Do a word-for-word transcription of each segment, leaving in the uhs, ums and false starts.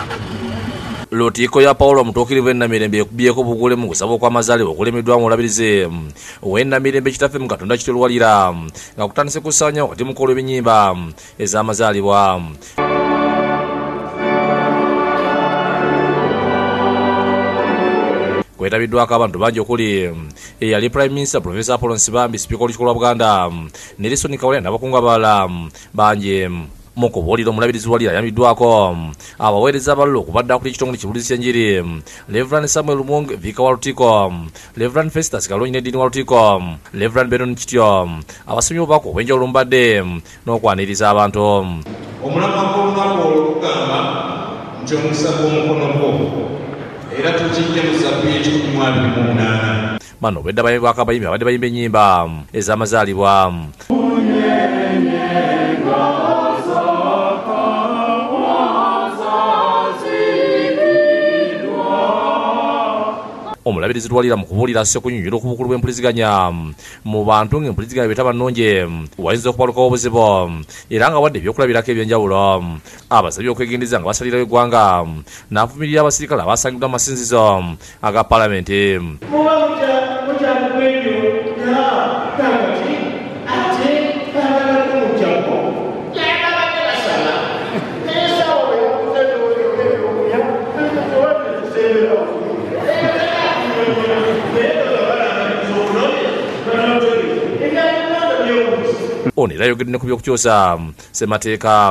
Lotiko ya Paulo Mutokirivu Ennamirembe ekubyeko bugule mu kusaba kw'amazaalibwa okulemeddwa mu olabirize Ennamirembe kitaffe mu Katonda kitolwalira nga kutandise kusanya wakati mu kolo ebinnyimba ez'amazaalibwa. Kwetabiddwako abantu bangi okuli eyali Prime Minister Professor Apollo Nsibambi, Speaker w'Olukiiko lwa Buganda Nelson Kawulya n'abakungu abalala bangi. Mu kubuulira omulabirizi wali ayambiddwako abaweereza abalala okubadde ku ekitongole kibulizi ky'enjiri Reverend Samuel Mwonge Vika wa Lutiko, Reverend Festus Kalonyi n'eddiini wa Lutiko, Reverend Benon Kityo, abasomyi obubaka obw'enjawulo mbadde n'okwaniriza abantu. Omulamwa gw'olunaku olwo gugamba nti omukisa gw'omukono gwo era tukijja mu Zaburi ekikumi mu abiri mu munaana. Bano obwedda bayimbi akabayimbi abadde bayimba ennyimba ez'amazaalibwa. Omulabirizi twalira mu kubuulira asse kunyonyola okubukulu bw'empuliziganya mu bantu ng'empuliziganya bwetaba nnungi wayinza okubalukawo obuzibu era nga wadde ebyokulabirako eby'enjawulo. Abasabye okwegendereza nga basalirawo eggwanga n'avumirira abasirikale abasangiddwa mu masinzizo aga paalamenti. Ono era ayogedde ne ku by'okukyusa ssemateeka.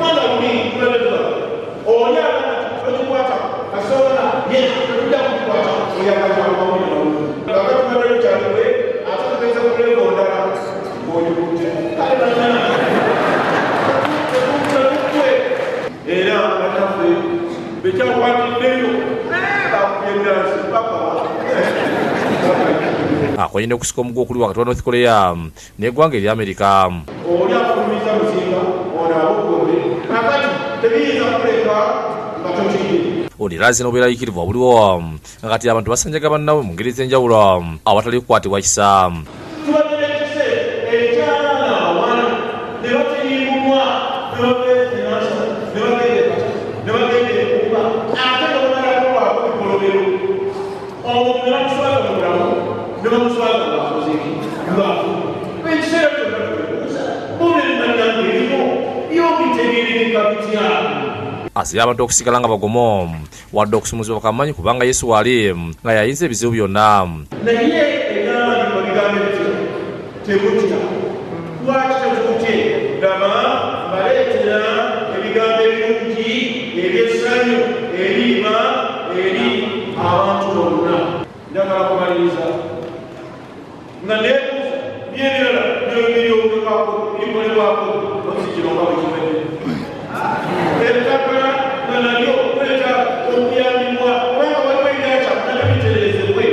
Akwanye ne kusika omugwa okuli wakati wa North Korea n'eggwanga erya Amerika. Ono era azina obubeera yikirivu obuliwo nga kati abantu basanjaga bannaabwe mu ngeri ez'enjawulo awatali kukwatibwa kisa. Asabye abantu okusigala nga bagomo wadde okusumuzibwa bakamanyi kubanga Yesu waali nga yayinza ebizibu byonna. Naye era bigambo ebyo temutya lwaki temutye gamba baleetera ebigambo ebirungi ebyessanyu eriima eri abantu bonna. Njagala kumaliriza nga neebuuza byebirala byebiryogekwako bikolebwako okuzikira oba bwekibadde ebitakala nga nabyo kuleta okuyambibwa kubanga waliwo ebyaca nabyo bitererezebwe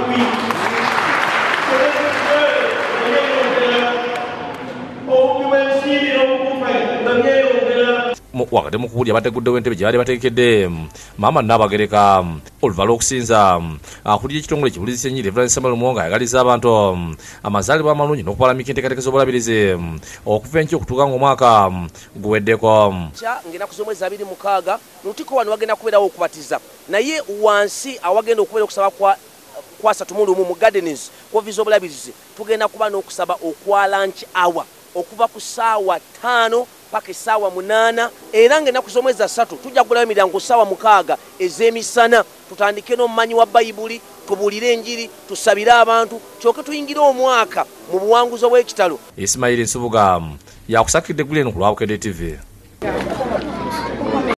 obubi bw'ensimbi n'obukufa nga byeyongera. Wakati mu kubuulira bateguddewo entebe gye baali bateekedde Maama Nnaabagereka oluvannyuma lw'okusinza akulira ekitongole kibulizi ky'ennyiri Reverend Samuel Mwonge ayagaliza abantu amazaalibwa amalungi n'okupalamika enteekateeka z'obulabirizi okuva enkya okutuuka ng'omwaka guweddeko. Ng'ennaku z'omwezi abiri mukaaga mu Lutiko wano wagenda kubeerawo okubatiza naye wansi awagenda okubeera okusaba kwa kwa asatu mu lumu mu Gardens ku ofiisi z'obulabirizi tugenda kuba n'okusaba okwa lunch hour okuva ku ssaawa ttaano paka essaawa munaana era ng'ennaku z'omwezi asatu tujja kugulayo emiryango ssaawa mukaaga ez'emisana tutandike n'omumanyi wa Bayibuli tubuulire enjiri tusabire abantu kyoke tuyingire omwaka mu buwanguzi obw'ekitalo. Ismail Nsubuga yakusakidde Guleno ku Lwabukedde T V.